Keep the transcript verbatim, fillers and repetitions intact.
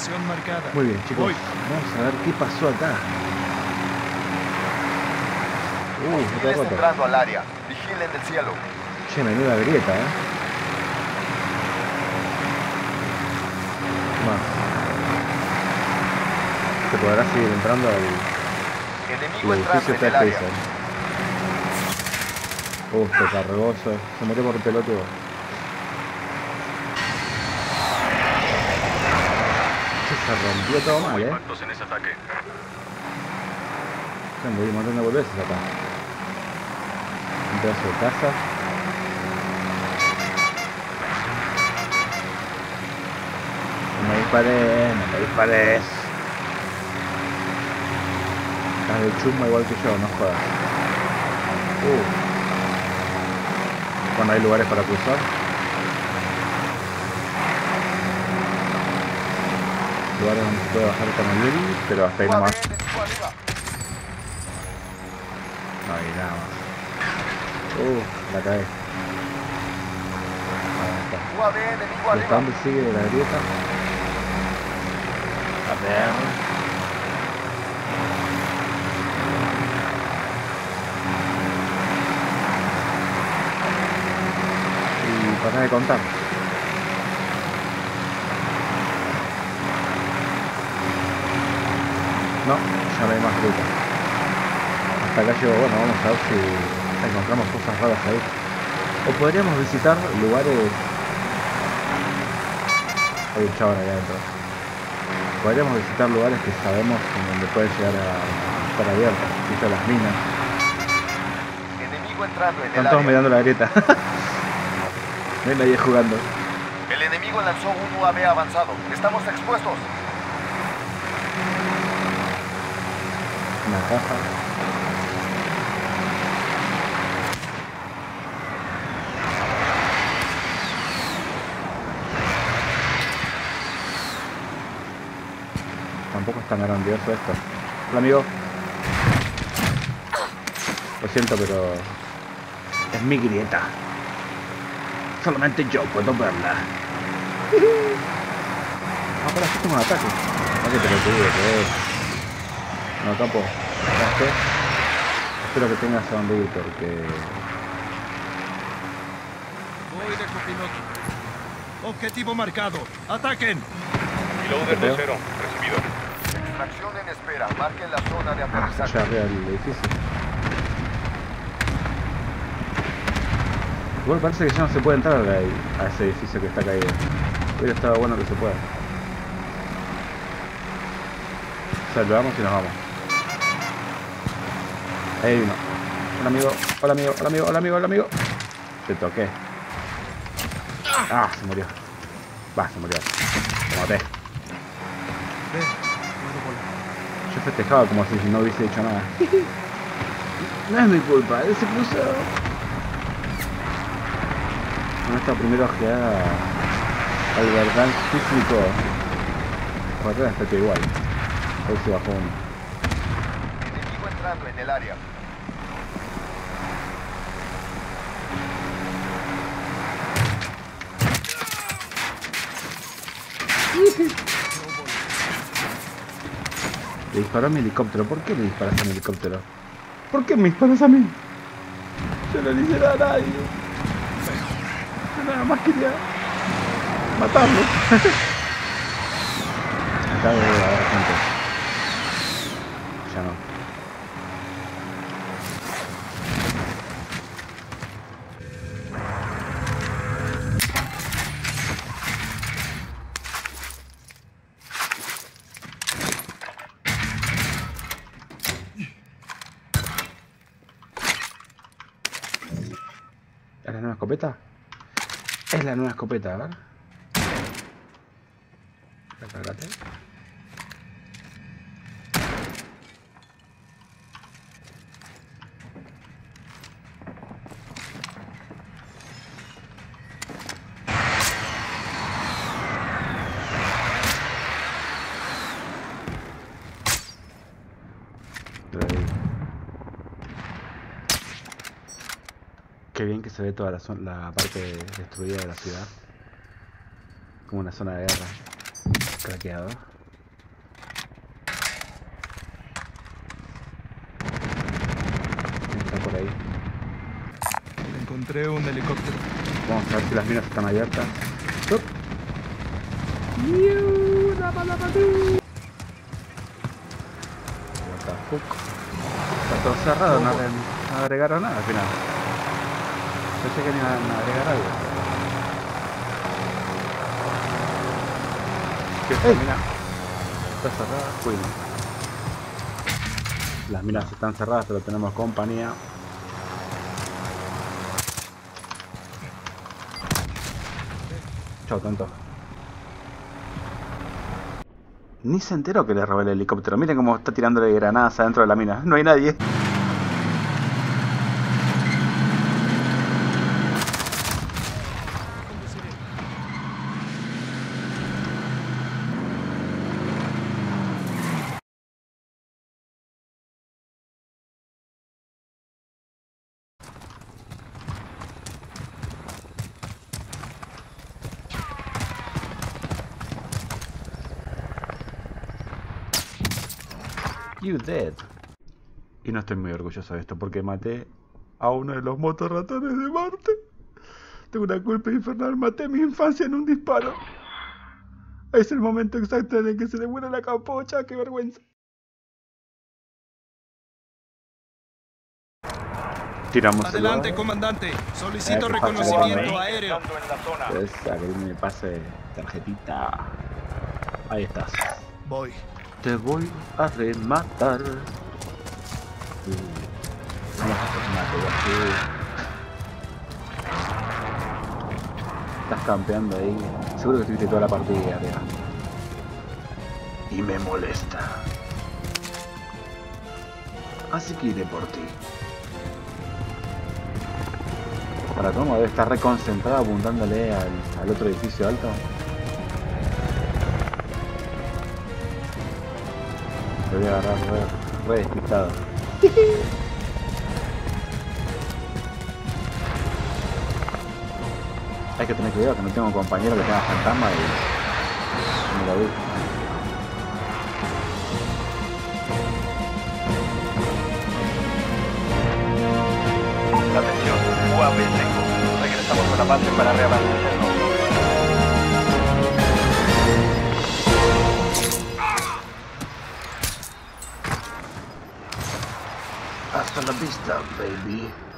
Posición marcada. Muy bien, chicos. Voy. Vamos a ver qué pasó acá. Uh, otra Hostiles rota. entrando al área. Vigilen el cielo. Che, menuda grieta, eh. Más. Se podrá seguir entrando al Enemigo el entrando edificio en el área. T seis. Uh, se cargó, se, se murió por el pelotudo. Che, se rompió todo mal, eh. Impactos en ese ataque. Se murió un montón de boludeces acá. Un pedazo de casa. No me dispares, no me dispares. Estás de chumba igual que yo, no jodas. Uh. Bueno, hay lugares para cruzar. Lugares donde se puede bajar con el Yuri, pero hasta ahí U A V, nomás. enemigo arriba. No hay nada más. Uh, la cae. Ahí está. U A V, enemigo ¿Y hasta arriba. dónde sigue la grieta? A ver. Y para de contar. No, ya no hay más grieta. Hasta acá llego, bueno, vamos a ver si encontramos cosas raras ahí. O podríamos visitar lugares... Hay un chabón allá adentro. Podríamos visitar lugares que sabemos en donde puede llegar a estar abiertas. Quizá las minas. Enemigo entrando en Están el todos área. mirando la grieta. No hay nadie jugando. El enemigo lanzó un U A V avanzado. Estamos expuestos. Una caja. Tampoco es tan grandioso esto. Hola, amigo. Lo siento, pero es mi grieta. Solamente yo puedo verla. Ah, pero aquí tengo un ataque. No que te lo digo, que es. No, capo. ¿Sabes qué? Espero que tengas a dónde ir porque... Voy de copiloto. Objetivo marcado. ¡Ataquen! Reloader Creo. dos cero. Recibido. Extracción en espera. Marquen la zona de Ah, aterrizaje. allá arriba del edificio. Igual parece que ya no se puede entrar ahí, a ese edificio que está caído. Hubiera estado bueno que se pueda. Saludamos y nos vamos. Ahí hay uno. Hola amigo, hola amigo, hola amigo, hola amigo, hola amigo. Te toqué. Ah, se murió. Va, se murió. Te maté. Ven, puedo volar. Yo festejaba como si no hubiese hecho nada. No es mi culpa, él se cruzó. No está primero ojeada al verdad sísmico. Correr hasta igual. Ahí se bajó uno. Enemigo entrando en el área. Le disparó a mi helicóptero. ¿Por qué le disparas a mi helicóptero? ¿Por qué me disparas a mí? Yo no le hice nada a nadie. Yo nada más quería matarlo. Acá debe haber gente. Ya no. ¿Es la nueva escopeta? Es la nueva escopeta, a ver. Recárgate. Qué bien que se ve toda la, zona, la parte destruida de la ciudad. Como una zona de guerra. Craqueado. por ahí. Encontré un helicóptero. Vamos a ver si las minas están abiertas. ¡Up! What the fuck? Está todo cerrado, no, agre- no agregaron nada al final. Pensé que iban a agregar algo. ¿Qué esta mina? Está cerrada, fuimos. Las minas están cerradas, pero tenemos compañía. Chau, tonto. Ni se enteró que le robé el helicóptero. Miren cómo está tirándole granadas adentro de la mina. No hay nadie. You dead. Y no estoy muy orgulloso de esto porque maté a uno de los motorratones de Marte. Tengo una culpa infernal. Maté mi infancia en un disparo. Es el momento exacto en el que se le muere la capocha. ¡Qué vergüenza! Tiramos Adelante, el comandante. Solicito Eh, reconocimiento pasa, aéreo. Estando en la zona. Esa que me pase tarjetita. Ahí estás. Voy. Te voy a rematar. Uh, vamos a hacer una así. Estás campeando ahí. Seguro que estuviste toda la partida, arriba. Y me molesta. Así que iré por ti. Para cómo debe estar reconcentrada apuntándole al, al otro edificio alto. Te voy a agarrar re, re despistado. Hay que tener cuidado que no tengo un compañero que tenga fantasma y me lo vi. Atención, U A V seco. Regresamos a la base para reabastecernos. Hasta la vista, baby.